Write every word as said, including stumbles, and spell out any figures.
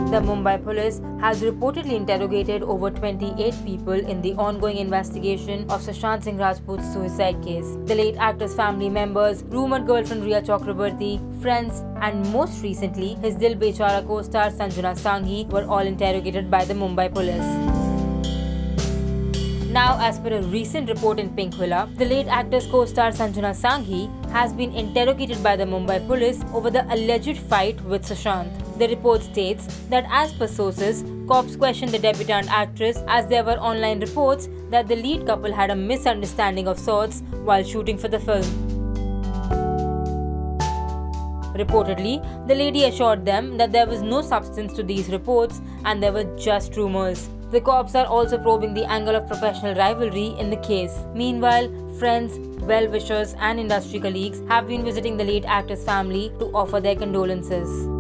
The Mumbai police has reportedly interrogated over twenty-eight people in the ongoing investigation of Sushant Singh Rajput's suicide case. The late actor's family members, rumored girlfriend Rhea Chakrabarti, friends, and most recently his Dil Bechara co-star Sanjana Sanghi were all interrogated by the Mumbai police. Now, as per a recent report in Pink Villa, the late actor's co-star Sanjana Sanghi has been interrogated by the Mumbai police over the alleged fight with Sushant. The report states that as per sources, cops questioned the debutante actress as there were online reports that the lead couple had a misunderstanding of sorts while shooting for the film. Reportedly, the lady assured them that there was no substance to these reports and they were just rumors. The cops are also probing the angle of professional rivalry in the case. Meanwhile, friends, well-wishers and industry colleagues have been visiting the late actor's family to offer their condolences.